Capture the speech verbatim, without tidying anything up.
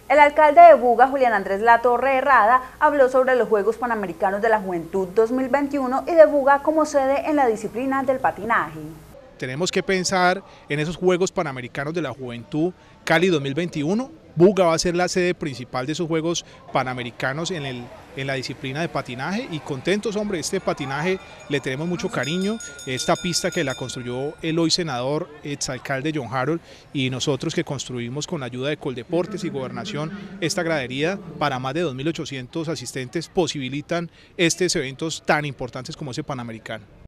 El alcalde de Buga, Julián Andrés Latorre Herrada, habló sobre los Juegos Panamericanos de la Juventud dos mil veintiuno y de Buga como sede en la disciplina del patinaje. Tenemos que pensar en esos Juegos Panamericanos de la Juventud Cali dos mil veintiuno. Buga va a ser la sede principal de esos Juegos Panamericanos en, el, en la disciplina de patinaje y contentos, hombre, este patinaje le tenemos mucho cariño, esta pista que la construyó el hoy senador, exalcalde John Harold, y nosotros que construimos con la ayuda de Coldeportes y Gobernación esta gradería para más de dos mil ochocientos asistentes posibilitan estos eventos tan importantes como ese Panamericano.